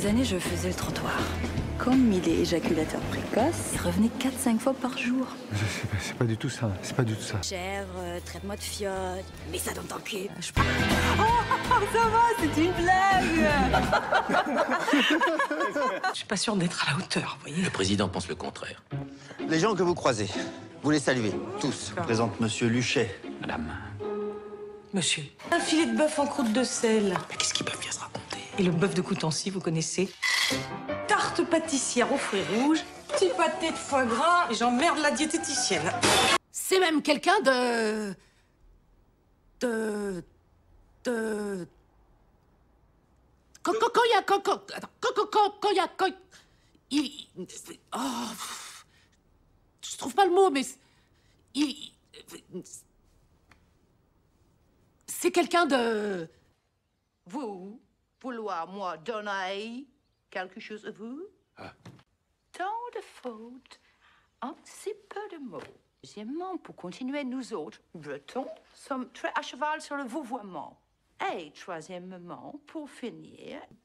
ces années, je faisais le trottoir. Comme il est éjaculateur précoce, il revenait 4-5 fois par jour. C'est pas du tout ça, c'est pas du tout ça. Chèvre, traite-moi de fiotte, mets ça dans ton cul. Oh, ça va, c'est une blague. Je suis pas sûre d'être à la hauteur, vous voyez. Le président pense le contraire. Les gens que vous croisez, vous les saluez, tous. Je présente Monsieur Luchet. Madame. Monsieur. Un filet de bœuf en croûte de sel. Mais qu'est-ce qu'ils peuvent bien se raconter? Et le bœuf de Coutancy, vous connaissez. Tarte pâtissière aux fruits rouges, petit pâté de foie gras, et j'emmerde la diététicienne. C'est même quelqu'un Quand il... Oh, je trouve pas le mot, mais... C'est quelqu'un de... Vous, vouloir moi donner quelque chose à vous? Tant de fautes, un si peu de mots. Deuxièmement, pour continuer, nous autres, Bretons, sommes très à cheval sur le vouvoiement. Et troisièmement, pour finir,